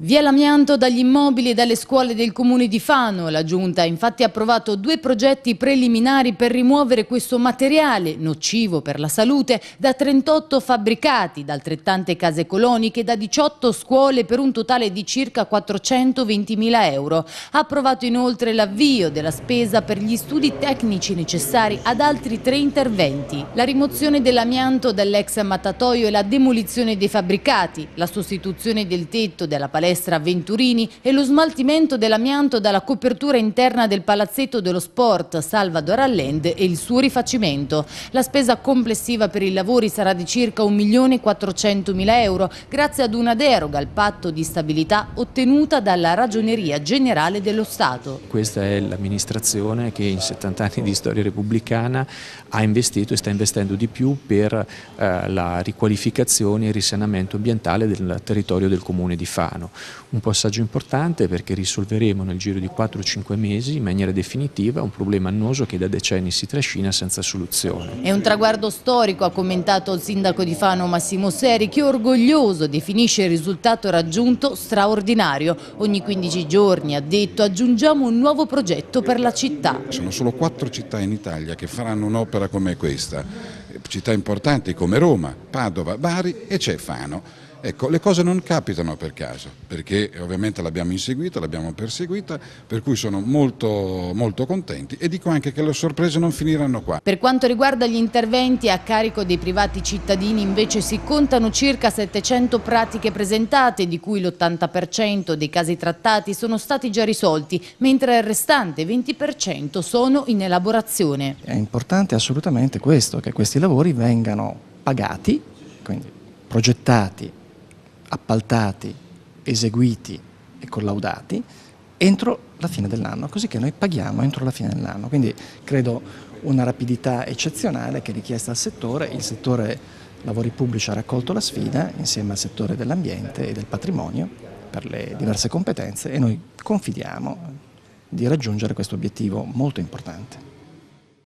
Via l'amianto dagli immobili e dalle scuole del comune di Fano. La Giunta ha infatti approvato 2 progetti preliminari per rimuovere questo materiale, nocivo per la salute, da 38 fabbricati, da altrettante case coloniche, da 18 scuole per un totale di circa 420.000 euro. Ha approvato inoltre l'avvio della spesa per gli studi tecnici necessari ad altri 3 interventi. La rimozione dell'amianto dall'ex mattatoio e la demolizione dei fabbricati, la sostituzione del tetto della palestra Venturini e lo smaltimento dell'amianto dalla copertura interna del palazzetto dello sport Salvador Allende e il suo rifacimento. La spesa complessiva per i lavori sarà di circa 1.400.000 euro grazie ad una deroga al patto di stabilità ottenuta dalla Ragioneria Generale dello Stato. Questa è l'amministrazione che in 70 anni di storia repubblicana ha investito e sta investendo di più per la riqualificazione e il risanamento ambientale del territorio del comune di Fano. Un passaggio importante perché risolveremo nel giro di 4-5 mesi in maniera definitiva un problema annoso che da decenni si trascina senza soluzione. È un traguardo storico, ha commentato il sindaco di Fano Massimo Seri, che orgoglioso definisce il risultato raggiunto straordinario. Ogni 15 giorni, ha detto, aggiungiamo un nuovo progetto per la città. Sono solo 4 città in Italia che faranno un'opera come questa, città importanti come Roma, Padova, Bari e c'è Fano. Ecco, le cose non capitano per caso, perché ovviamente l'abbiamo inseguita, l'abbiamo perseguita, per cui sono molto contenti e dico anche che le sorprese non finiranno qua. Per quanto riguarda gli interventi a carico dei privati cittadini invece si contano circa 700 pratiche presentate, di cui l'80% dei casi trattati sono stati già risolti, mentre il restante 20% sono in elaborazione. È importante assolutamente questo, che questi lavori vengano pagati, quindi progettati, appaltati, eseguiti e collaudati entro la fine dell'anno, così che noi paghiamo entro la fine dell'anno. Quindi credo una rapidità eccezionale che è richiesta al settore. Il settore lavori pubblici ha raccolto la sfida insieme al settore dell'ambiente e del patrimonio per le diverse competenze e noi confidiamo di raggiungere questo obiettivo molto importante.